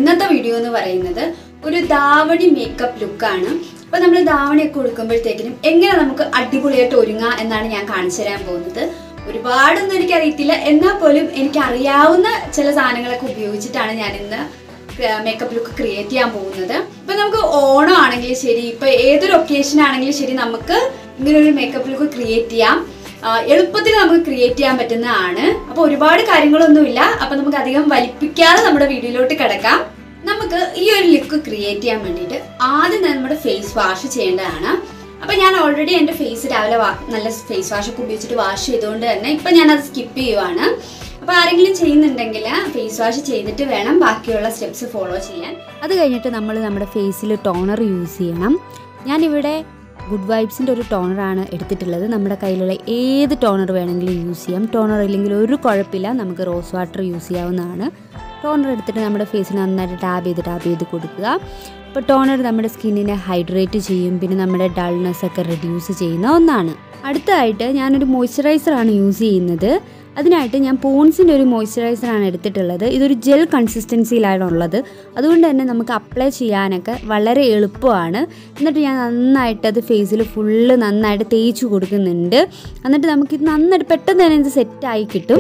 ഇന്നത്തെ വീഡിയോ എന്ന് പറയുന്നത് ഒരു ധാവണി മേക്കപ്പ് ലുക്കാണ്. അപ്പോൾ നമ്മൾ ധാവണിയൊക്കെ കൊടുക്കുമ്പോഴത്തേക്കിനും എങ്ങനെ നമുക്ക് അടിപൊളിയായിട്ട് ഒരുങ്ങാം എന്നാണ് ഞാൻ കാണിച്ചു തരാൻ പോകുന്നത്. ഒരുപാടൊന്നും എനിക്കറിയത്തില്ല, എന്നാൽ പോലും എനിക്കറിയാവുന്ന ചില സാധനങ്ങളൊക്കെ ഉപയോഗിച്ചിട്ടാണ് ഞാൻ ഇന്ന് മേക്കപ്പ് ലുക്ക് ക്രിയേറ്റ് ചെയ്യാൻ പോകുന്നത്. ഇപ്പം നമുക്ക് ഓണം ആണെങ്കിലും ശരി, ഇപ്പം ഏതൊരു ഒക്കേഷൻ ആണെങ്കിലും ശരി, നമുക്ക് ഇങ്ങനൊരു മേക്കപ്പ് ലുക്ക് ക്രിയേറ്റ് ചെയ്യാം. എളുപ്പത്തിൽ നമുക്ക് ക്രിയേറ്റ് ചെയ്യാൻ പറ്റുന്നതാണ്. അപ്പോൾ ഒരുപാട് കാര്യങ്ങളൊന്നുമില്ല. അപ്പം നമുക്ക് അധികം വലിപ്പിക്കാതെ നമ്മുടെ വീഡിയോയിലോട്ട് കിടക്കാം. നമുക്ക് ഈ ഒരു ലുക്ക് ക്രിയേറ്റ് ചെയ്യാൻ വേണ്ടിയിട്ട് ആദ്യം നമ്മുടെ ഫേസ് വാഷ് ചെയ്യേണ്ടതാണ്. അപ്പം ഞാൻ ഓൾറെഡി എൻ്റെ ഫേസ് രാവിലെ നല്ല ഫേസ് വാഷൊക്കെ ഉപയോഗിച്ചിട്ട് വാഷ് ചെയ്തുകൊണ്ട് തന്നെ ഇപ്പം ഞാനത് സ്കിപ്പ് ചെയ്യുവാണ്. അപ്പോൾ ആരെങ്കിലും ചെയ്യുന്നുണ്ടെങ്കിൽ ഫേസ് വാഷ് ചെയ്തിട്ട് വേണം ബാക്കിയുള്ള സ്റ്റെപ്സ് ഫോളോ ചെയ്യാൻ. അത് കഴിഞ്ഞിട്ട് നമ്മൾ നമ്മുടെ ഫേസിൽ ടോണർ യൂസ് ചെയ്യണം. ഞാനിവിടെ ഗുഡ് വൈബ്സിൻ്റെ ഒരു ടോണറാണ് എടുത്തിട്ടുള്ളത്. നമ്മുടെ കയ്യിലുള്ള ഏത് ടോണർ വേണമെങ്കിലും യൂസ് ചെയ്യാം. ടോണർ ഇല്ലെങ്കിൽ ഒരു കുഴപ്പമില്ല, നമുക്ക് റോസ് വാട്ടർ യൂസ് ചെയ്യാവുന്നതാണ്. ടോണർ എടുത്തിട്ട് നമ്മുടെ ഫേസിന് നന്നായിട്ട് ടാപ്പ് ചെയ്ത് കൊടുക്കുക. അപ്പോൾ ടോണർ നമ്മുടെ സ്കിന്നിനെ ഹൈഡ്രേറ്റ് ചെയ്യും, പിന്നെ നമ്മുടെ ഡൾനെസ്സൊക്കെ റിഡ്യൂസ് ചെയ്യുന്ന ഒന്നാണ്. അടുത്തതായിട്ട് ഞാനൊരു മോയ്സ്ചറൈസറാണ് യൂസ് ചെയ്യുന്നത്. അതിനായിട്ട് ഞാൻ പോൺസിൻ്റെ ഒരു മോയ്സ്ചറൈസറാണ് എടുത്തിട്ടുള്ളത്. ഇതൊരു ജെൽ കൺസിസ്റ്റൻസിയിലാണുള്ളത്. അതുകൊണ്ട് തന്നെ നമുക്ക് അപ്ലൈ ചെയ്യാനൊക്കെ വളരെ എളുപ്പമാണ്. എന്നിട്ട് ഞാൻ നന്നായിട്ട് അത് ഫേസിൽ ഫുള്ള് നന്നായിട്ട് തേച്ച് കൊടുക്കുന്നുണ്ട്. എന്നിട്ട് നമുക്കിത് നന്നായിട്ട് പെട്ടെന്ന് തന്നെ ഇത് സെറ്റായി കിട്ടും.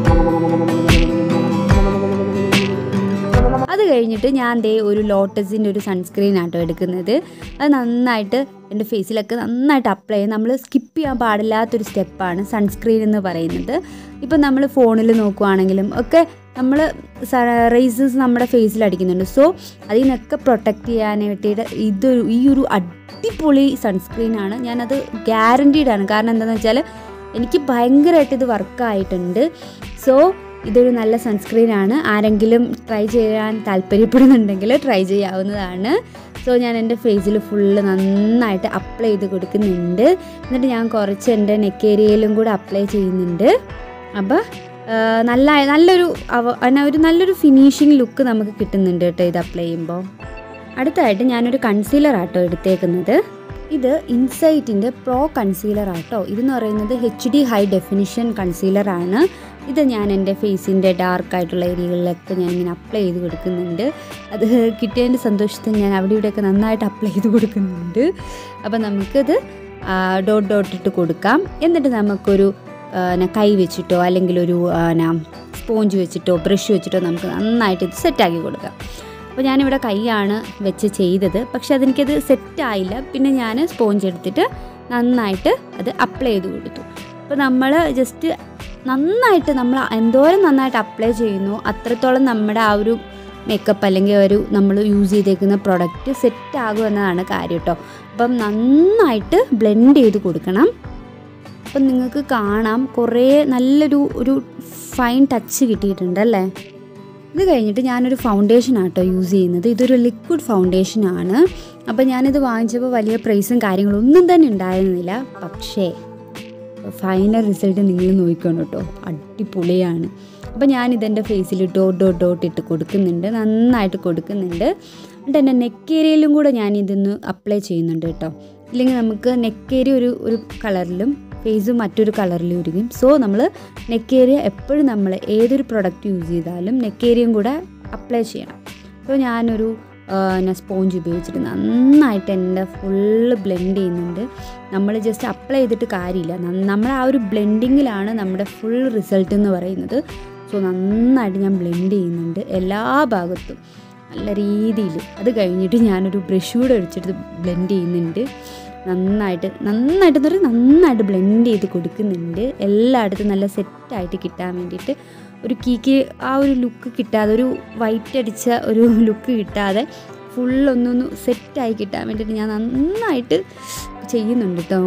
അത് കഴിഞ്ഞിട്ട് ഞാൻ ഒരു ലോട്ടസിൻ്റെ ഒരു സൺസ്ക്രീൻ ആട്ടോ എടുക്കുന്നത്. അത് നന്നായിട്ട് എൻ്റെ ഫേസിലൊക്കെ നന്നായിട്ട് അപ്ലൈ ചെയ്യും. നമ്മൾ സ്കിപ്പ് ചെയ്യാൻ പാടില്ലാത്തൊരു സ്റ്റെപ്പാണ് സൺസ്ക്രീൻ എന്ന് പറയുന്നത്. ഇപ്പം നമ്മൾ ഫോണിൽ നോക്കുവാണെങ്കിലും ഒക്കെ നമ്മൾ റേസസ് നമ്മുടെ ഫേസിൽ അടിക്കുന്നുണ്ട്. സോ അതിൽ നിന്നൊക്കെ പ്രൊട്ടക്റ്റ് ചെയ്യാൻ വേണ്ടിയിട്ട് ഈ ഒരു അടിപൊളി സൺസ്ക്രീനാണ്. ഞാനത് ഗ്യാരൻറ്റീഡാണ്. കാരണം എന്താണെന്ന് വെച്ചാൽ എനിക്ക് ഭയങ്കരമായിട്ട് ഇത് വർക്കായിട്ടുണ്ട്. സോ ഇതൊരു നല്ല സൺസ്ക്രീനാണ്. ആരെങ്കിലും ട്രൈ ചെയ്യാൻ താല്പര്യപ്പെടുന്നുണ്ടെങ്കിൽ ട്രൈ ചെയ്യാവുന്നതാണ്. സോ ഞാൻ എൻ്റെ ഫേസിൽ ഫുള്ള് നന്നായിട്ട് അപ്ലൈ ചെയ്ത് കൊടുക്കുന്നുണ്ട്. എന്നിട്ട് ഞാൻ കുറച്ച് എൻ്റെ നെക്ക് ഏരിയയിലും കൂടെ അപ്ലൈ ചെയ്യുന്നുണ്ട്. അപ്പോൾ നല്ലൊരു ഫിനിഷിങ് ലുക്ക് നമുക്ക് കിട്ടുന്നുണ്ട് കേട്ടോ ഇത് അപ്ലൈ ചെയ്യുമ്പോൾ. അടുത്തായിട്ട് ഞാനൊരു കൺസീലർ ആട്ടോ എടുത്തേക്കുന്നത്. ഇത് ഇൻസൈറ്റിൻ്റെ പ്രോ കൺസീലർ ആട്ടോ. ഇതെന്ന് പറയുന്നത് HD ഹൈ ഡെഫിനിഷൻ കൺസീലറാണ്. ഇത് ഞാൻ എൻ്റെ ഫേസിൻ്റെ ഡാർക്കായിട്ടുള്ള ഏരിയകളിലൊക്കെ ഞാനിങ്ങനെ അപ്ലൈ ചെയ്ത് കൊടുക്കുന്നുണ്ട്. അത് കിട്ടിയതിൻ്റെ സന്തോഷത്തിൽ ഞാൻ അവിടെ ഇവിടെയൊക്കെ നന്നായിട്ട് അപ്ലൈ ചെയ്ത് കൊടുക്കുന്നുണ്ട്. അപ്പോൾ നമുക്കിത് ഡോട്ട് ഇട്ട് കൊടുക്കാം. എന്നിട്ട് നമുക്കൊരു കൈ വെച്ചിട്ടോ അല്ലെങ്കിൽ ഒരു സ്പോഞ്ച് വെച്ചിട്ടോ ബ്രഷ് വെച്ചിട്ടോ നമുക്ക് നന്നായിട്ട് ഇത് സെറ്റാക്കി കൊടുക്കാം. അപ്പോൾ ഞാനിവിടെ കൈയാണ് വെച്ച് ചെയ്തത്, പക്ഷെ അതെനിക്കത് സെറ്റായില്ല. പിന്നെ ഞാൻ സ്പോഞ്ച് എടുത്തിട്ട് നന്നായിട്ട് അത് അപ്ലൈ ചെയ്ത് കൊടുത്തു. അപ്പോൾ നമ്മൾ ജസ്റ്റ് നന്നായിട്ട് നമ്മൾ എന്തോരം നന്നായിട്ട് അപ്ലൈ ചെയ്യുന്നു അത്രത്തോളം നമ്മുടെ ആ ഒരു മേക്കപ്പ് അല്ലെങ്കിൽ നമ്മൾ യൂസ് ചെയ്തേക്കുന്ന പ്രൊഡക്റ്റ് സെറ്റാകും എന്നതാണ് കാര്യം കേട്ടോ. അപ്പം നന്നായിട്ട് ബ്ലെൻഡ് ചെയ്ത് കൊടുക്കണം. അപ്പം നിങ്ങൾക്ക് കാണാം കുറേ നല്ലൊരു ഫൈൻ ടച്ച് കിട്ടിയിട്ടുണ്ടല്ലേ. ഇത് കഴിഞ്ഞിട്ട് ഞാനൊരു ഫൗണ്ടേഷൻ ആട്ടോ യൂസ് ചെയ്യുന്നത്. ഇതൊരു ലിക്വിഡ് ഫൗണ്ടേഷനാണ്. അപ്പോൾ ഞാനിത് വാങ്ങിച്ചപ്പോൾ വലിയ പ്രൈസും കാര്യങ്ങളൊന്നും തന്നെ ഉണ്ടായിരുന്നില്ല. പക്ഷേ ഫൈനൽ റിസൾട്ട് നിങ്ങൾ നോക്കണം കേട്ടോ, അടിപൊളിയാണ്. അപ്പോൾ ഞാനിതെൻ്റെ ഫേസിൽ ഡോട്ട് ഇട്ട് കൊടുക്കുന്നുണ്ട്, നന്നായിട്ട് കൊടുക്കുന്നുണ്ട്. എന്നിട്ട് എൻ്റെ നെക്ക് ഏരിയയിലും കൂടെ ഞാനിതൊന്ന് അപ്ലൈ ചെയ്യുന്നുണ്ട് കേട്ടോ. ഇല്ലെങ്കിൽ നമുക്ക് നെക്ക് ഏരിയ ഒരു കളറിലും ഫേസ് മറ്റൊരു കളറിലും ഇരിക്കും. സോ നമ്മൾ നെക്ക് ഏരിയ എപ്പോഴും നമ്മൾ ഏതൊരു പ്രൊഡക്റ്റ് യൂസ് ചെയ്താലും നെക്ക് ഏരിയയും കൂടെ അപ്ലൈ ചെയ്യണം. അപ്പോൾ ഞാനൊരു സ്പോഞ്ച് ഉപയോഗിച്ചിട്ട് നന്നായിട്ട് എൻ്റെ ഫുള്ള് ബ്ലെൻഡ് ചെയ്യുന്നുണ്ട്. നമ്മൾ ജസ്റ്റ് അപ്ലൈ ചെയ്തിട്ട് കാര്യമില്ല, നമ്മൾ ആ ഒരു ബ്ലെൻഡിങ്ങിലാണ് നമ്മുടെ ഫുൾ റിസൾട്ട് എന്ന് പറയുന്നത്. സോ നന്നായിട്ട് ഞാൻ ബ്ലെൻഡ് ചെയ്യുന്നുണ്ട് എല്ലാ ഭാഗത്തും നല്ല രീതിയിൽ. അത് കഴിഞ്ഞിട്ട് ഞാനൊരു ബ്രഷ് കൂടെ ഒഴിച്ചിട്ട് ബ്ലെൻഡ് ചെയ്യുന്നുണ്ട്. നന്നായിട്ട് ബ്ലെൻഡ് ചെയ്ത് കൊടുക്കുന്നുണ്ട്. എല്ലായിടത്തും നല്ല സെറ്റായിട്ട് കിട്ടാൻ വേണ്ടിയിട്ട് ഒരു കീക്ക് ആ ഒരു ലുക്ക് കിട്ടാതെ, ഒരു വൈറ്റ് അടിച്ച ഒരു ലുക്ക് കിട്ടാതെ ഫുള്ളൊന്നൊന്ന് സെറ്റായി കിട്ടാൻ വേണ്ടിയിട്ട് ഞാൻ നന്നായിട്ട് ചെയ്യുന്നുണ്ട് കേട്ടോ.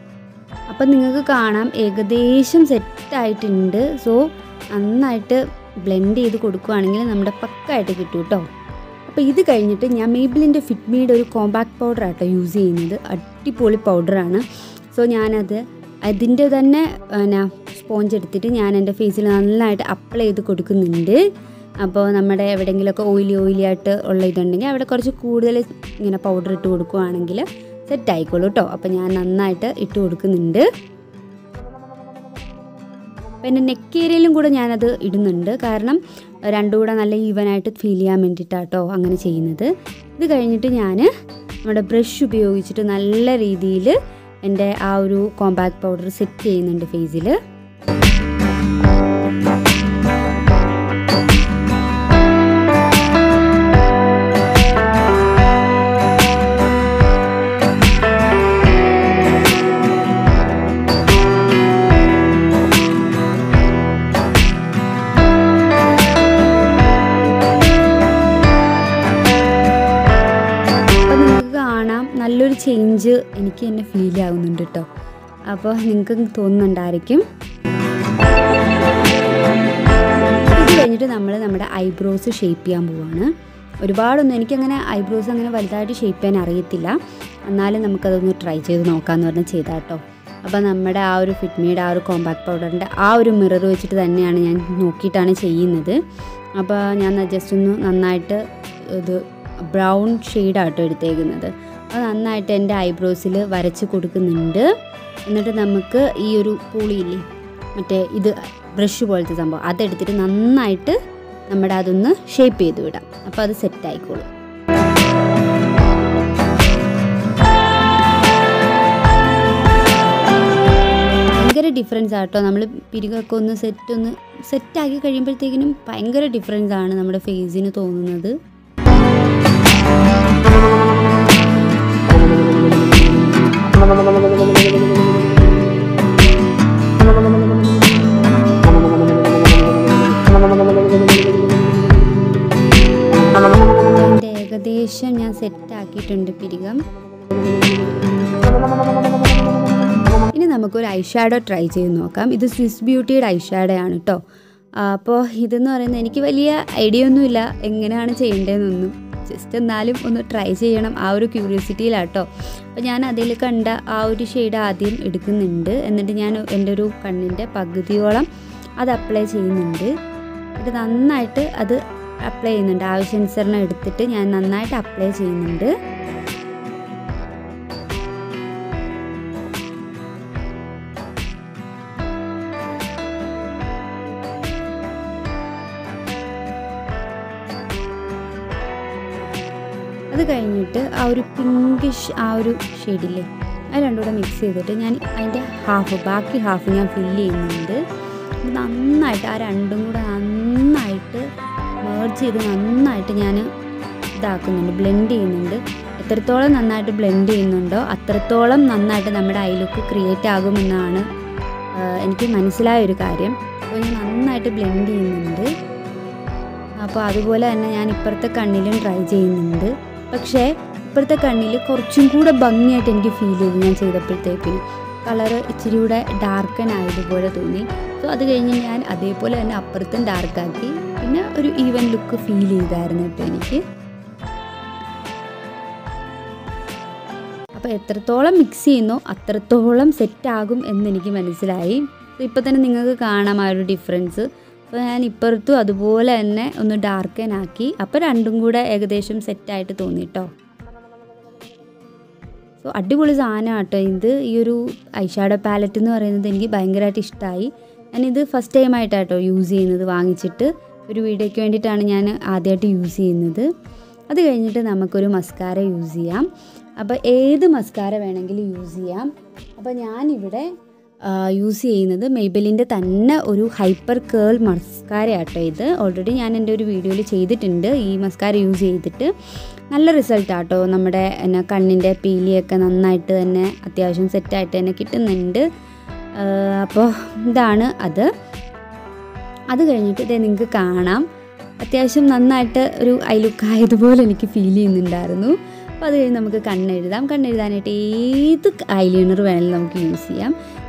അപ്പം നിങ്ങൾക്ക് കാണാം ഏകദേശം സെറ്റായിട്ടുണ്ട്. സോ നന്നായിട്ട് ബ്ലെൻഡ് ചെയ്ത് കൊടുക്കുകയാണെങ്കിൽ നമ്മുടെ പക്കായിട്ട് കിട്ടും കേട്ടോ. അപ്പോൾ ഇത് കഴിഞ്ഞിട്ട് ഞാൻ മേബിലിൻ്റെ ഫിറ്റ്മിയുടെ ഒരു കോമ്പാക്ട് പൗഡർ ആട്ടോ യൂസ് ചെയ്യുന്നത്. അടിപൊളി പൗഡറാണ്. സോ ഞാനത് അതിൻ്റെ തന്നെ സ്പോഞ്ച് എടുത്തിട്ട് ഞാൻ എൻ്റെ ഫേസിൽ നന്നായിട്ട് അപ്ലൈ ചെയ്ത് കൊടുക്കുന്നുണ്ട്. അപ്പോൾ നമ്മുടെ എവിടെയെങ്കിലുമൊക്കെ ഓയിലി ആയിട്ട് ഉള്ള ഇതുണ്ടെങ്കിൽ അവിടെ കുറച്ച് കൂടുതൽ ഇങ്ങനെ പൗഡർ ഇട്ട് കൊടുക്കുകയാണെങ്കിൽ സെറ്റ് ആയിക്കോളൂ കേട്ടോ. അപ്പോൾ ഞാൻ നന്നായിട്ട് ഇട്ട് കൊടുക്കുന്നുണ്ട്. അപ്പോൾ എൻ്റെ നെക്ക് ഏരിയയിലും കൂടെ ഞാനത് ഇടുന്നുണ്ട്. കാരണം രണ്ടും കൂടെ നല്ല ഈവനായിട്ട് ഫീൽ ചെയ്യാൻ വേണ്ടിയിട്ടാട്ടോ അങ്ങനെ ചെയ്യുന്നത്. ഇത് കഴിഞ്ഞിട്ട് ഞാൻ നമ്മുടെ ബ്രഷ് ഉപയോഗിച്ചിട്ട് നല്ല രീതിയിൽ എൻ്റെ ആ ഒരു കോമ്പാക്ട് പൗഡർ സെറ്റ് ചെയ്യുന്നുണ്ട് ഫേസിൽ. നല്ലൊരു ചേഞ്ച് എനിക്ക് തന്നെ ഫീൽ ആവുന്നുണ്ട് കേട്ടോ. അപ്പോൾ നിങ്ങൾക്ക് തോന്നുന്നുണ്ടായിരിക്കും. ഇത് കഴിഞ്ഞിട്ട് നമ്മൾ നമ്മുടെ ഐബ്രോസ് ഷേപ്പ് ചെയ്യാൻ പോവാണ്. ഒരുപാടൊന്നും എനിക്കങ്ങനെ ഐബ്രോസ് അങ്ങനെ വലുതായിട്ട് ഷേപ്പ് ചെയ്യാൻ അറിയത്തില്ല. എന്നാലും നമുക്കതൊന്ന് ട്രൈ ചെയ്ത് നോക്കാമെന്ന് പറഞ്ഞാൽ ചെയ്താൽ കേട്ടോ. അപ്പോൾ നമ്മുടെ ആ ഒരു ഫിറ്റ്മിയുടെ ആ ഒരു കോമ്പാക്ട് പൗഡറിൻ്റെ ആ ഒരു മിറർ വെച്ചിട്ട് തന്നെയാണ് ഞാൻ നോക്കിയിട്ടാണ് ചെയ്യുന്നത്. അപ്പോൾ ഞാൻ ജസ്റ്റ് ഒന്ന് നന്നായിട്ട് ഇത് ബ്രൗൺ ഷെയ്ഡാട്ടോ എടുത്തേക്കുന്നത്. അത് നന്നായിട്ട് എൻ്റെ ഐബ്രോസിൽ വരച്ച് കൊടുക്കുന്നുണ്ട്. എന്നിട്ട് നമുക്ക് ഈ ഒരു പൂളിയില്ലേ, മറ്റേ ഇത് ബ്രഷ് പോലത്തെ സംഭവം, അതെടുത്തിട്ട് നന്നായിട്ട് നമ്മുടെ അതൊന്ന് ഷേപ്പ് ചെയ്ത് വിടാം. അപ്പോൾ അത് സെറ്റ് ആയിക്കോളും. ഭയങ്കര ഡിഫറൻസ് ആട്ടോ. നമ്മൾ പിരികൊക്കെ ഒന്ന് സെറ്റാക്കി കഴിയുമ്പോഴത്തേക്കിനും ഭയങ്കര ഡിഫറൻസ് ആണ് നമ്മുടെ ഫേസിന് തോന്നുന്നത്. ഏകദേശം ഞാൻ സെറ്റാക്കിയിട്ടുണ്ട് പിരികം. ഇനി നമുക്കൊരു ഐഷാഡോ ട്രൈ ചെയ്ത് നോക്കാം. ഇത് സ്വിസ് ബ്യൂട്ടിയുടെ ഐഷാഡോ ആണ് കേട്ടോ. അപ്പോൾ ഇതെന്ന് പറയുന്നത് എനിക്ക് വലിയ ഐഡിയ ഒന്നുമില്ല എങ്ങനെയാണ് ചെയ്യേണ്ടതെന്നൊന്നും. ജസ്റ്റ് എന്നാലും ഒന്ന് ട്രൈ ചെയ്യണം, ആ ഒരു ക്യൂരിയോസിറ്റിയിലാട്ടോ. അപ്പോൾ ഞാൻ അതിൽ കണ്ട ആ ഒരു ഷെയ്ഡ് ആദ്യം എടുക്കുന്നുണ്ട്. എന്നിട്ട് ഞാൻ എൻ്റെ ഒരു കണ്ണിൻ്റെ പകുതിയോളം അത് അപ്ലൈ ചെയ്യുന്നുണ്ട്. എന്നിട്ട് നന്നായിട്ട് അത് അപ്ലൈ ചെയ്യുന്നുണ്ട്. ആവശ്യാനുസരണം എടുത്തിട്ട് ഞാൻ നന്നായിട്ട് അപ്ലൈ ചെയ്യുന്നുണ്ട്. അത് കഴിഞ്ഞിട്ട് ആ ഒരു പിങ്കിഷ് ആ ഒരു ഷെയ്ഡില്ലേ, അത് രണ്ടും കൂടെ മിക്സ് ചെയ്തിട്ട് ഞാൻ അതിൻ്റെ ബാക്കി ഹാഫ് ഞാൻ ഫില്ല് ചെയ്യുന്നുണ്ട്. നന്നായിട്ട് ആ രണ്ടും കൂടെ നന്നായിട്ട് മേർജ് ചെയ്ത് നന്നായിട്ട് ഞാൻ ഇതാക്കുന്നുണ്ട്, ബ്ലെൻഡ് ചെയ്യുന്നുണ്ട്. എത്രത്തോളം നന്നായിട്ട് ബ്ലെൻഡ് ചെയ്യുന്നുണ്ടോ അത്രത്തോളം നന്നായിട്ട് നമ്മുടെ ഐ ലുക്ക് ക്രിയേറ്റ് ആകുമെന്നാണ് എനിക്ക് മനസ്സിലായൊരു കാര്യം. അപ്പോൾ ഞാൻ നന്നായിട്ട് ബ്ലെൻഡ് ചെയ്യുന്നുണ്ട്. അപ്പോൾ അതുപോലെ തന്നെ ഞാൻ ഇപ്പുറത്തെ കണ്ണിലും ട്രൈ ചെയ്യുന്നുണ്ട്. പക്ഷേ ഇപ്പോഴത്തെ കണ്ണിൽ കുറച്ചും കൂടെ ഭംഗിയായിട്ട് എനിക്ക് ഫീൽ ചെയ്തു. ഞാൻ ചെയ്തപ്പോഴത്തേക്കിനും കളറ് ഇച്ചിരി കൂടെ ഡാർക്കൻ ആയതുപോലെ തോന്നി. സോ അത് കഴിഞ്ഞ് ഞാൻ അതേപോലെ തന്നെ അപ്പുറത്തും ഡാർക്കാക്കി. പിന്നെ ഒരു ഈവൻ ലുക്ക് ഫീൽ ചെയ്തായിരുന്നു കേട്ടോ എനിക്ക്. അപ്പോൾ എത്രത്തോളം മിക്സ് ചെയ്യുന്നോ അത്രത്തോളം സെറ്റാകും എന്നെനിക്ക് മനസ്സിലായി. ഇപ്പോൾ തന്നെ നിങ്ങൾക്ക് കാണാം ആ ഒരു ഡിഫറൻസ്. അപ്പോൾ ഞാൻ ഇപ്പുറത്തും അതുപോലെ തന്നെ ഒന്ന് ഡാർക്കൻ ആക്കി. അപ്പോൾ രണ്ടും കൂടെ ഏകദേശം സെറ്റായിട്ട് തോന്നി കേട്ടോ. സോ അടിപൊളി സാധനമാണ് കേട്ടോ ഇത്. ഈ ഒരു ഐഷാഡോ പാലറ്റ് എന്ന് പറയുന്നത് എനിക്ക് ഭയങ്കരമായിട്ട് ഇഷ്ടമായി. ഞാനിത് ഫസ്റ്റ് ടൈം ആയിട്ടാട്ടോ യൂസ് ചെയ്യുന്നത്. വാങ്ങിച്ചിട്ട് ഒരു വീഡിയോയ്ക്ക് വേണ്ടിയിട്ടാണ് ഞാൻ ആദ്യമായിട്ട് യൂസ് ചെയ്യുന്നത്. അത് കഴിഞ്ഞിട്ട് നമുക്കൊരു മസ്കാര യൂസ് ചെയ്യാം. അപ്പോൾ ഏത് മസ്കാര വേണമെങ്കിലും യൂസ് ചെയ്യാം. അപ്പോൾ ഞാനിവിടെ യൂസ് ചെയ്യുന്നത് മെയ്ബലിൻ്റെ തന്നെ ഒരു ഹൈപ്പർ കേൾ മസ്കാര ആട്ടോ ഇത്. ഓൾറെഡി ഞാൻ എൻ്റെ ഒരു വീഡിയോയിൽ ചെയ്തിട്ടുണ്ട് ഈ മസ്കാര യൂസ് ചെയ്തിട്ട്. നല്ല റിസൾട്ടാട്ടോ. നമ്മുടെ കണ്ണിൻ്റെ പീലിയൊക്കെ നന്നായിട്ട് തന്നെ അത്യാവശ്യം സെറ്റായിട്ട് തന്നെ കിട്ടുന്നുണ്ട്. അപ്പോൾ ഇതാണ് അത്. അത് കഴിഞ്ഞിട്ട് ഇത് നിങ്ങൾക്ക് കാണാം അത്യാവശ്യം നന്നായിട്ട് ഒരു ഐ ലുക്ക് ആയതുപോലെ എനിക്ക് ഫീൽ ചെയ്യുന്നുണ്ടായിരുന്നു. അപ്പോൾ അത് കഴിഞ്ഞ് നമുക്ക് കണ്ണെഴുതാം. കണ്ണെഴുതാനായിട്ട് ഏത് ഐലൈനർ വേണമെങ്കിലും നമുക്ക് യൂസ് ചെയ്യാം.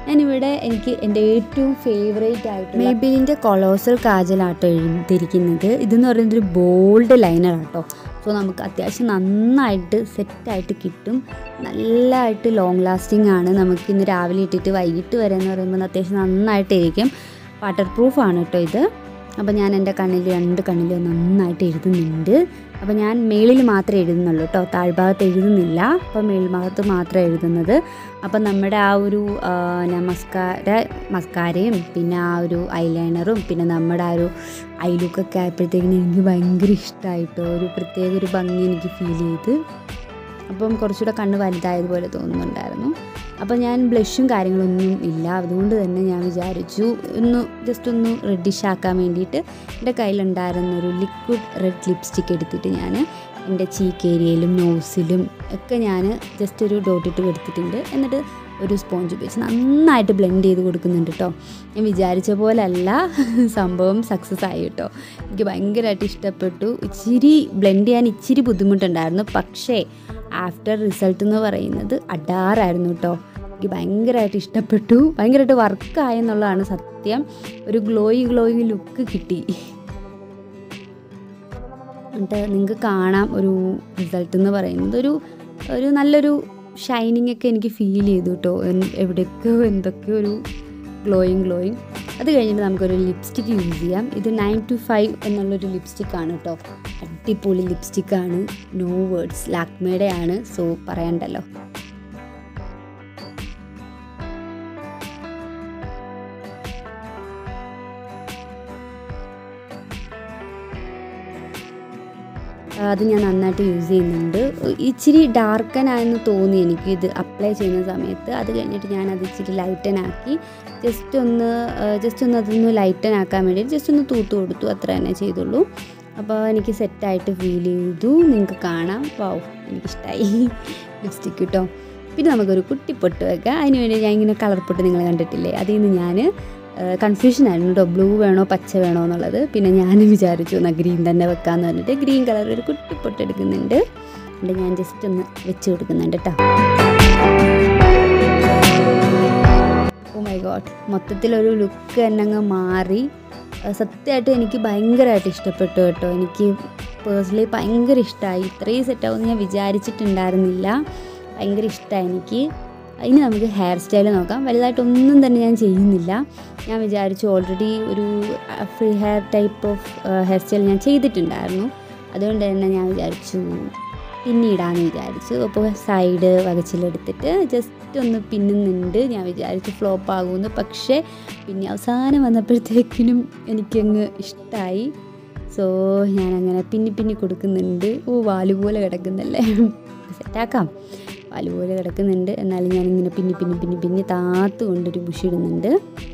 ഞാനിവിടെ എനിക്ക് എൻ്റെ ഏറ്റവും ഫേവറേറ്റ് ആയിട്ട് മേബിലിൻ്റെ കൊളോസൽ കാജലാട്ടോ എഴുതിയിരിക്കുന്നത്. ഇതെന്ന് പറയുന്നത് ഒരു ബോൾഡ് ലൈനറാട്ടോ. സോ നമുക്ക് അത്യാവശ്യം നന്നായിട്ട് സെറ്റായിട്ട് കിട്ടും. നല്ലതായിട്ട് ലോങ് ലാസ്റ്റിംഗ് ആണ്. നമുക്ക് ഇന്ന് രാവിലെ ഇട്ടിട്ട് വൈകിട്ട് വരെ എന്ന് പറയുമ്പോൾ അത്യാവശ്യം നന്നായിട്ടിരിക്കും. വാട്ടർ പ്രൂഫാണ് കേട്ടോ ഇത്. അപ്പോൾ ഞാൻ എൻ്റെ രണ്ട് കണ്ണിലും നന്നായിട്ട് എഴുതുന്നുണ്ട്. അപ്പോൾ ഞാൻ മേളിൽ മാത്രമേ എഴുതുന്നുള്ളൂ കേട്ടോ, താഴ്ഭാഗത്ത് എഴുതുന്നില്ല. അപ്പോൾ മേൽഭാഗത്ത് മാത്രമേ എഴുതുന്നത്. അപ്പം നമ്മുടെ ആ ഒരു മസ്കാരയും പിന്നെ ആ ഒരു ഐലൈനറും പിന്നെ നമ്മുടെ ആ ഒരു ഐ ലുക്കൊക്കെ ആയപ്പോഴത്തേക്കിനും എനിക്ക് ഭയങ്കര ഇഷ്ടമായിട്ടോ. ഒരു പ്രത്യേക ഒരു ഭംഗി എനിക്ക് ഫീൽ ചെയ്ത്. അപ്പം കുറച്ചുകൂടെ കണ്ണ് വലുതായതുപോലെ തോന്നുന്നുണ്ടായിരുന്നു. അപ്പോൾ ഞാൻ ബ്ലഷും കാര്യങ്ങളൊന്നും ഇല്ല. അതുകൊണ്ട് തന്നെ ഞാൻ വിചാരിച്ചു ജസ്റ്റ് ഒന്ന് റെഡിഷ് ആക്കാൻ വേണ്ടിയിട്ട് എൻ്റെ കയ്യിലുണ്ടായിരുന്നൊരു ലിക്വിഡ് റെഡ് ലിപ്സ്റ്റിക്ക് എടുത്തിട്ട് ഞാൻ എൻ്റെ ചീക്ക് ഏരിയയിലും നോസിലും ഒക്കെ ഞാൻ ജസ്റ്റ് ഒരു ഡോട്ടിട്ട് കൊടുത്തിട്ടുണ്ട്. എന്നിട്ട് ഒരു സ്പോഞ്ച് ഉപയോഗിച്ച് നന്നായിട്ട് ബ്ലെൻഡ് ചെയ്ത് കൊടുക്കുന്നുണ്ട് കേട്ടോ. ഞാൻ വിചാരിച്ച പോലെ അല്ല, സംഭവം സക്സസ് ആയി കേട്ടോ. എനിക്ക് ഭയങ്കരമായിട്ട് ഇഷ്ടപ്പെട്ടു. ഇച്ചിരി ബ്ലെൻഡ് ചെയ്യാൻ ഇച്ചിരി ബുദ്ധിമുട്ടുണ്ടായിരുന്നു. പക്ഷേ ആഫ്റ്റർ റിസൾട്ട് എന്ന് പറയുന്നത് അഡാറായിരുന്നു കേട്ടോ. എനിക്ക് ഭയങ്കരമായിട്ട് ഇഷ്ടപ്പെട്ടു. ഭയങ്കരമായിട്ട് വർക്കായെന്നുള്ളതാണ് സത്യം. ഒരു ഗ്ലോയി ലുക്ക് കിട്ടി. എന്നിട്ട് നിങ്ങൾക്ക് കാണാം ഒരു റിസൾട്ട് എന്ന് പറയുന്നത് ഒരു നല്ലൊരു ഷൈനിങ് ഒക്കെ എനിക്ക് ഫീൽ ചെയ്തു കേട്ടോ. എവിടെയൊക്കെയോ എന്തൊക്കെയോ ഒരു ഗ്ലോയിങ്. അത് കഴിഞ്ഞിട്ട് നമുക്കൊരു ലിപ്സ്റ്റിക്ക് യൂസ് ചെയ്യാം. ഇത് 925 എന്നുള്ളൊരു ലിപ്സ്റ്റിക്കാണ് കേട്ടോ. അടിപൊളി ലിപ്സ്റ്റിക്കാണ്. No words. ലാക്മേയുടെ ആണ്. സോ പറയണ്ടല്ലോ. അത് ഞാൻ നന്നായിട്ട് യൂസ് ചെയ്യുന്നുണ്ട്. ഇച്ചിരി ഡാർക്കനായെന്ന് തോന്നി എനിക്ക് ഇത് അപ്ലൈ ചെയ്യുന്ന സമയത്ത്. അത് കഴിഞ്ഞിട്ട് ഞാനത് ഇച്ചിരി ലൈറ്റനാക്കി ജസ്റ്റ് ഒന്ന് അതൊന്ന് ലൈറ്റനാക്കാൻ വേണ്ടി ജസ്റ്റ് ഒന്ന് തൂത്ത് കൊടുത്തു. അത്ര തന്നെ ചെയ്തുള്ളൂ. അപ്പോൾ എനിക്ക് സെറ്റായിട്ട് ഫീൽ ചെയ്തു. നിങ്ങൾക്ക് കാണാം. വാവ്, എനിക്കിഷ്ടമായി ലിപ്സ്റ്റിക്ക് കേട്ടോ. പിന്നെ നമുക്കൊരു കുട്ടി പൊട്ട് വെക്കാം. അതിന് വേണ്ടി ഞാൻ ഇങ്ങനെ കളർ പൊട്ട് നിങ്ങൾ കണ്ടിട്ടില്ലേ, അതിൽ നിന്ന് ഞാൻ കൺഫ്യൂഷനായിരുന്നു കേട്ടോ, ബ്ലൂ വേണോ പച്ച വേണോ എന്നുള്ളത്. പിന്നെ ഞാൻ വിചാരിച്ചു എന്നാൽ ഗ്രീൻ തന്നെ വെക്കാമെന്ന് പറഞ്ഞിട്ട് ഗ്രീൻ കളർ ഒരു കുട്ടി പൊട്ട് എടുക്കുന്നുണ്ട്. എന്നിട്ട് ഞാൻ ജസ്റ്റ് ഒന്ന് വെച്ച് കൊടുക്കുന്നുണ്ട് കേട്ടോ. ഓ മൈ ഗോഡ്, മൊത്തത്തിലൊരു ലുക്ക് തന്നെ അങ്ങ് മാറി. സത്യമായിട്ട് എനിക്ക് ഭയങ്കരമായിട്ട് ഇഷ്ടപ്പെട്ടു കേട്ടോ. എനിക്ക് പേഴ്സണലി ഭയങ്കര ഇഷ്ടമായി. ഇത്രയും സെറ്റാവുമെന്ന് ഞാൻ വിചാരിച്ചിട്ടുണ്ടായിരുന്നില്ല. ഭയങ്കര ഇഷ്ടമായി എനിക്ക്. ഇനി നമുക്ക് ഹെയർ സ്റ്റൈൽ നോക്കാം. വലുതായിട്ടൊന്നും തന്നെ ഞാൻ ചെയ്യുന്നില്ല. ഞാൻ വിചാരിച്ചു ഓൾറെഡി ഒരു free hair type of hair style ഞാൻ ചെയ്തിട്ടുണ്ടായിരുന്നു. അതുകൊണ്ട് തന്നെ ഞാൻ വിചാരിച്ചു പിന്നിടാമെന്ന് വിചാരിച്ചു. അപ്പോൾ സൈഡ് വകച്ചിലെടുത്തിട്ട് ജസ്റ്റ് ഒന്ന് പിന്നുന്നുണ്ട്. ഞാൻ വിചാരിച്ചു ഫ്ലോപ്പ് ആകുമെന്ന്. പക്ഷേ പിന്നെ അവസാനം വന്നപ്പോഴത്തേക്കിനും എനിക്കങ്ങ് ഇഷ്ടമായി. സോ ഞാനങ്ങനെ പിന്നി കൊടുക്കുന്നുണ്ട്. ഓ, വാലുപോലെ കിടക്കുന്നല്ലേ, സെറ്റാക്കാം. വാലുപോലെ കിടക്കുന്നുണ്ട്. എന്നാലും ഞാനിങ്ങനെ പിന്നി താത്ത് കൊണ്ടൊരു ബുഷ് ഇടുന്നുണ്ട്.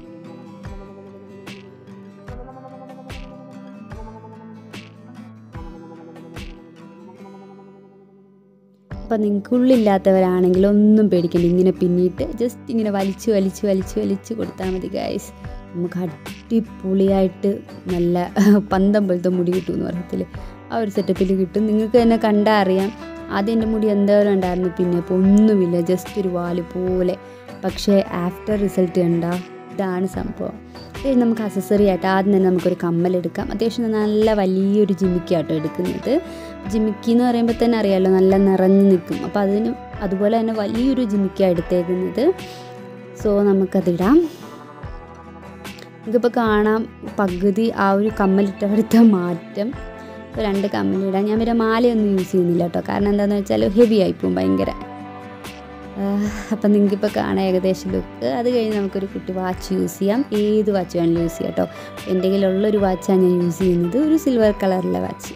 അപ്പം നിങ്ങൾക്കുള്ളില്ലാത്തവരാണെങ്കിൽ ഒന്നും പേടിക്കണ്ട. ഇങ്ങനെ പിന്നിയിട്ട് ജസ്റ്റ് ഇങ്ങനെ വലിച്ചു കൊടുത്താൽ മതി ഗൈസ്. നമുക്ക് അടിപൊളിയായിട്ട് നല്ല പന്തം പോലത്തെ മുടി കിട്ടും എന്ന് പറയത്തില്ലേ, ആ ഒരു സെറ്റപ്പിൽ കിട്ടും. നിങ്ങൾക്ക് തന്നെ കണ്ടാൽ അറിയാം. ആദ്യം എൻ്റെ മുടി എന്തോരം ഉണ്ടായിരുന്നു, പിന്നെ ഇപ്പോൾ ഒന്നുമില്ല, ജസ്റ്റ് ഒരു വാല് പോലെ. പക്ഷേ ആഫ്റ്റർ റിസൾട്ട് കണ്ട ഇതാണ് സംഭവം. നമുക്ക് അക്സസറി ആയിട്ട് ആദ്യം തന്നെ നമുക്കൊരു കമ്മലെടുക്കാം. അത്യാവശ്യം നല്ല വലിയൊരു ജിമിക്കാട്ടോ എടുക്കുന്നത്. ജിമിക്കി എന്ന് പറയുമ്പോൾ തന്നെ അറിയാമല്ലോ, നല്ല നിറഞ്ഞു നിൽക്കും. അപ്പോൾ അതുപോലെ തന്നെ വലിയൊരു ജിമിക്കാണ് എടുത്തേക്കുന്നത്. സോ നമുക്കതിടാം. ഇതിപ്പോൾ കാണാം പകുതി ആ ഒരു കമ്മലിട്ടവിടുത്തെ മാറ്റം. ഇപ്പോൾ 2 കമ്മലിടാം. ഞാൻ വരെ മാലയൊന്നും യൂസ് ചെയ്യുന്നില്ല കേട്ടോ. കാരണം എന്താണെന്ന് വെച്ചാൽ ഹെവി ആയിപ്പോവും ഭയങ്കര. അപ്പം നിങ്ങൾക്കിപ്പോൾ കാണാം ഏകദേശം ലുക്ക്. അത് കഴിഞ്ഞ് നമുക്കൊരു കുട്ടി വാച്ച് യൂസ് ചെയ്യാം. ഏത് വാച്ച് വേണമെങ്കിലും യൂസ് ചെയ്യാം കേട്ടോ. എൻ്റെ കയ്യിലുള്ളൊരു വാച്ചാണ് ഞാൻ യൂസ് ചെയ്യുന്നത്, ഒരു സിൽവർ കളറിലെ വാച്ച്.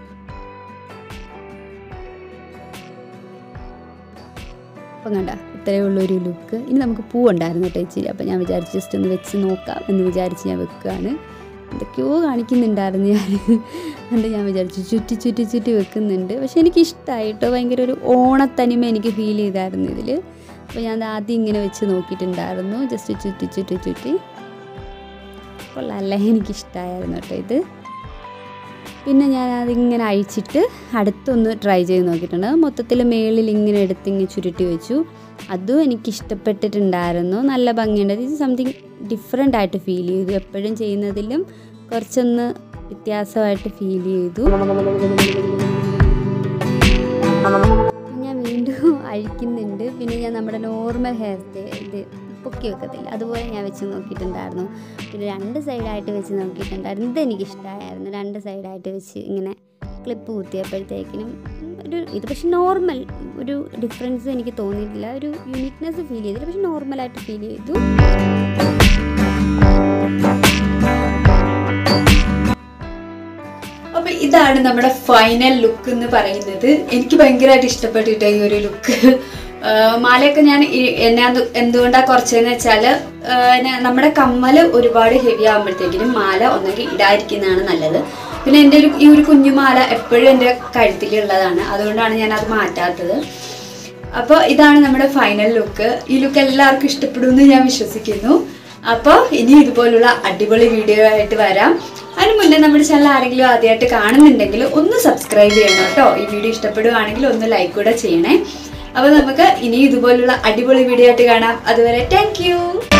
അപ്പം കണ്ട ഇത്രയേ ഉള്ളൊരു ലുക്ക്. ഇനി നമുക്ക് പൂവുണ്ടായിരുന്നു കേട്ടോ ഇച്ചിരി. അപ്പം ഞാൻ വിചാരിച്ചു ജസ്റ്റ് ഒന്ന് വെച്ച് നോക്കാം എന്ന് വിചാരിച്ച് ഞാൻ വെക്കുകയാണ്. എന്തൊക്കെയോ കാണിക്കുന്നുണ്ടായിരുന്നു ഞാൻ. എന്നിട്ട് ഞാൻ വിചാരിച്ചു ചുറ്റി വെക്കുന്നുണ്ട്. പക്ഷെ എനിക്കിഷ്ടമായി കേട്ടോ. ഭയങ്കര ഒരു ഓണത്തനിമ എനിക്ക് ഫീൽ ചെയ്തായിരുന്നു ഇതിൽ. അപ്പോൾ ഞാൻ ആദ്യം ഇങ്ങനെ വെച്ച് നോക്കിയിട്ടുണ്ടായിരുന്നു. ജസ്റ്റ് ചുറ്റി കൊള്ളാമല്ലേ, എനിക്കിഷ്ടമായിരുന്നു കേട്ടോ ഇത്. പിന്നെ ഞാൻ അതിങ്ങനെ അഴിച്ചിട്ട് അടുത്തൊന്ന് ട്രൈ ചെയ്ത് നോക്കിയിട്ടുണ്ട്. മൊത്തത്തിൽ മേളിൽ ഇങ്ങനെ എടുത്ത് ഇങ്ങനെ ചുരുട്ടി വെച്ചു. അതും എനിക്ക് ഇഷ്ടപ്പെട്ടിട്ടുണ്ടായിരുന്നു. നല്ല ഭംഗിയുണ്ട്. ഇത് സംതിങ് ഡിഫറെൻ്റ് ആയിട്ട് ഫീൽ ചെയ്തു. എപ്പോഴും ചെയ്യുന്നതിലും കുറച്ചൊന്ന് വ്യത്യാസമായിട്ട് ഫീൽ ചെയ്തു. ഞാൻ വീണ്ടും അഴിക്കുന്നുണ്ട്. പിന്നെ ഞാൻ നമ്മുടെ നോർമൽ ഹെയർ സ്റ്റൈൽ ഇത് പൊക്കി വെക്കത്തില്ല, അതുപോലെ ഞാൻ വെച്ച് നോക്കിയിട്ടുണ്ടായിരുന്നു. പിന്നെ 2 സൈഡായിട്ട് വെച്ച് നോക്കിയിട്ടുണ്ടായിരുന്നു. ഇതെനിക്കിഷ്ടമായിരുന്നു. 2 സൈഡായിട്ട് വെച്ച് ഇങ്ങനെ ക്ലിപ്പ് കുത്തിയപ്പോഴത്തേക്കിനും ഇത് പക്ഷെ നോർമൽ ഒരു ഡിഫറൻസ് എനിക്ക് തോന്നിയിട്ടില്ല. ഒരു യൂണിക്നെസ് ഫീൽ ചെയ്തില്ല, പക്ഷെ നോർമലായിട്ട് ഫീൽ ചെയ്തു. അപ്പൊ ഇതാണ് നമ്മുടെ ഫൈനൽ ലുക്ക് എന്ന് പറയുന്നത്. എനിക്ക് ഭയങ്കരമായിട്ട് ഇഷ്ടപ്പെട്ടിട്ട് ഈ ഒരു ലുക്ക്. മാലയൊക്കെ ഞാൻ എന്തുകൊണ്ടാണ് കുറച്ചതെന്ന് വെച്ചാൽ നമ്മുടെ കമ്മൽ ഒരുപാട് ഹെവി ആകുമ്പോഴത്തേക്കിനും മാല ഒന്നെങ്കിൽ ഇടാതിരിക്കുന്നതാണ് നല്ലത്. പിന്നെ എൻ്റെ ഈ ഒരു കുഞ്ഞുമാല എപ്പോഴും എൻ്റെ കഴുത്തിലുള്ളതാണ്, അതുകൊണ്ടാണ് ഞാൻ അത് മാറ്റാത്തത്. അപ്പോൾ ഇതാണ് നമ്മുടെ ഫൈനൽ ലുക്ക്. ഈ ലുക്ക് എല്ലാവർക്കും ഇഷ്ടപ്പെടുമെന്ന് ഞാൻ വിശ്വസിക്കുന്നു. അപ്പോൾ ഇനി ഇതുപോലുള്ള അടിപൊളി വീഡിയോ ആയിട്ട് വരാം. അതിന് മുന്നേ നമ്മുടെ ചാനൽ ആരെങ്കിലും ആദ്യമായിട്ട് കാണുന്നുണ്ടെങ്കിൽ ഒന്ന് സബ്സ്ക്രൈബ് ചെയ്യണം കേട്ടോ. ഈ വീഡിയോ ഇഷ്ടപ്പെടുവാണെങ്കിൽ ഒന്ന് ലൈക്ക് കൂടെ ചെയ്യണേ. അപ്പോൾ നമുക്ക് ഇനി ഇതുപോലുള്ള അടിപൊളി വീഡിയോ ആയിട്ട് കാണാം. അതുവരെ താങ്ക് യു.